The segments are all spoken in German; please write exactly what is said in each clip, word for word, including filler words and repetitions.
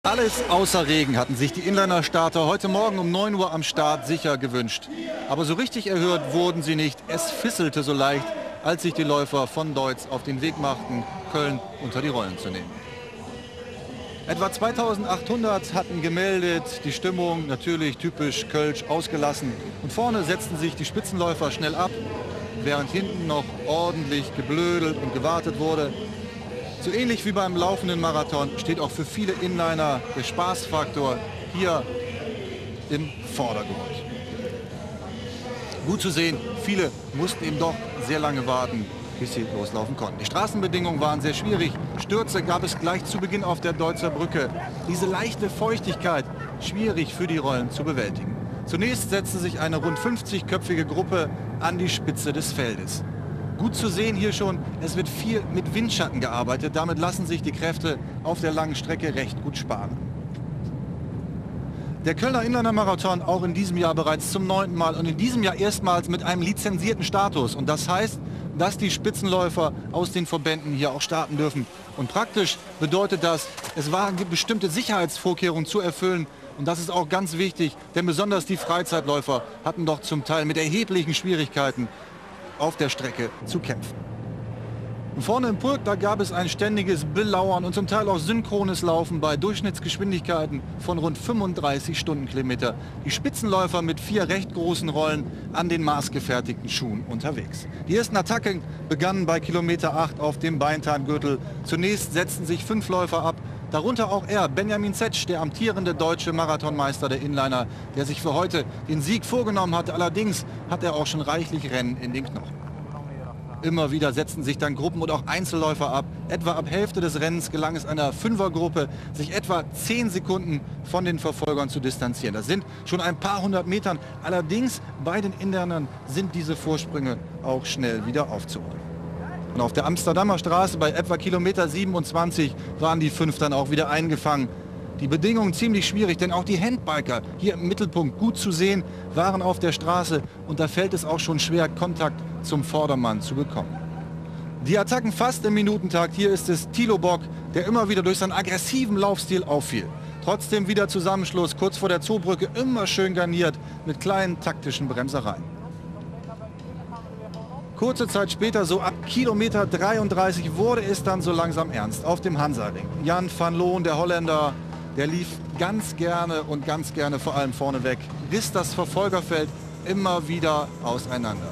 Alles außer Regen hatten sich die Inliner-Starter heute Morgen um neun Uhr am Start sicher gewünscht. Aber so richtig erhört wurden sie nicht. Es fisselte so leicht, als sich die Läufer von Deutz auf den Weg machten, Köln unter die Rollen zu nehmen. Etwa zweitausendachthundert hatten gemeldet, die Stimmung natürlich typisch kölsch ausgelassen. Und vorne setzten sich die Spitzenläufer schnell ab, während hinten noch ordentlich geblödelt und gewartet wurde. So ähnlich wie beim laufenden Marathon steht auch für viele Inliner der Spaßfaktor hier im Vordergrund. Gut zu sehen, viele mussten eben doch sehr lange warten, bis sie loslaufen konnten. Die Straßenbedingungen waren sehr schwierig. Stürze gab es gleich zu Beginn auf der Deutzer Brücke. Diese leichte Feuchtigkeit, schwierig für die Rollen zu bewältigen. Zunächst setzte sich eine rund fünfzigköpfige Gruppe an die Spitze des Feldes. Gut zu sehen hier schon, es wird viel mit Windschatten gearbeitet. Damit lassen sich die Kräfte auf der langen Strecke recht gut sparen. Der Kölner Inliner-Marathon auch in diesem Jahr bereits zum neunten Mal und in diesem Jahr erstmals mit einem lizenzierten Status. Und das heißt, dass die Spitzenläufer aus den Verbänden hier auch starten dürfen. Und praktisch bedeutet das, es waren bestimmte Sicherheitsvorkehrungen zu erfüllen. Und das ist auch ganz wichtig, denn besonders die Freizeitläufer hatten doch zum Teil mit erheblichen Schwierigkeiten auf der Strecke zu kämpfen. Und vorne im Pulk, da gab es ein ständiges Belauern und zum Teil auch synchrones Laufen bei Durchschnittsgeschwindigkeiten von rund fünfunddreißig Stundenkilometer. Die Spitzenläufer mit vier recht großen Rollen an den maßgefertigten Schuhen unterwegs. Die ersten Attacken begannen bei Kilometer acht auf dem Beintarngürtel. Zunächst setzten sich fünf Läufer ab, darunter auch er, Benjamin Zetsch, der amtierende deutsche Marathonmeister der Inliner, der sich für heute den Sieg vorgenommen hatte. Allerdings hat er auch schon reichlich Rennen in den Knochen. Immer wieder setzten sich dann Gruppen und auch Einzelläufer ab. Etwa ab Hälfte des Rennens gelang es einer Fünfergruppe, sich etwa zehn Sekunden von den Verfolgern zu distanzieren. Das sind schon ein paar hundert Metern. Allerdings bei den Inlinern sind diese Vorsprünge auch schnell wieder aufzuholen. Und auf der Amsterdamer Straße bei etwa Kilometer siebenundzwanzig waren die fünf dann auch wieder eingefangen. Die Bedingungen ziemlich schwierig, denn auch die Handbiker, hier im Mittelpunkt gut zu sehen, waren auf der Straße. Und da fällt es auch schon schwer, Kontakt zum Vordermann zu bekommen. Die Attacken fast im Minutentakt. Hier ist es Thilo Bock, der immer wieder durch seinen aggressiven Laufstil auffiel. Trotzdem wieder Zusammenschluss, kurz vor der Zoobrücke, immer schön garniert mit kleinen taktischen Bremsereien. Kurze Zeit später, so ab Kilometer dreiunddreißig, wurde es dann so langsam ernst auf dem Hansaring. Jan van Loon, der Holländer, der lief ganz gerne und ganz gerne vor allem vorne weg, riss das Verfolgerfeld immer wieder auseinander.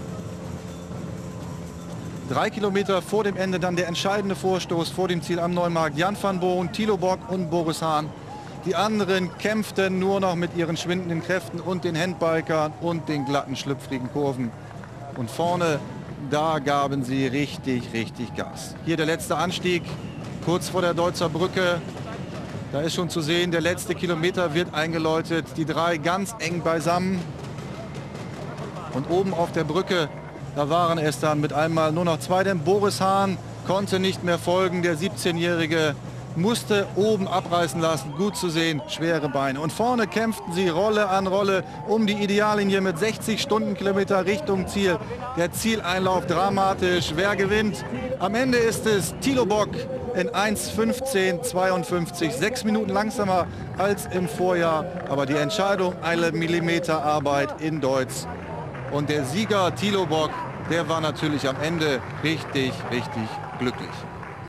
Drei Kilometer vor dem Ende dann der entscheidende Vorstoß vor dem Ziel am Neumarkt. Jan van Boon, Thilo Bock und Boris Hahn. Die anderen kämpften nur noch mit ihren schwindenden Kräften und den Handbikern und den glatten, schlüpfrigen Kurven. Und vorne, da gaben sie richtig, richtig Gas. Hier der letzte Anstieg, kurz vor der Deutzer Brücke. Da ist schon zu sehen, der letzte Kilometer wird eingeläutet. Die drei ganz eng beisammen. Und oben auf der Brücke, da waren es dann mit einmal nur noch zwei. Denn Boris Hahn konnte nicht mehr folgen. Der siebzehnjährige musste oben abreißen lassen. Gut zu sehen, schwere Beine. Und vorne kämpften sie Rolle an Rolle um die Ideallinie mit sechzig Stundenkilometer Richtung Ziel. Der Zieleinlauf dramatisch. Wer gewinnt? Am Ende ist es Thilo Bock in eins fünfzehn zweiundfünfzig. Sechs Minuten langsamer als im Vorjahr. Aber die Entscheidung, eine Millimeter Arbeit in Deutz. Und der Sieger Thilo Bock, der war natürlich am Ende richtig, richtig glücklich.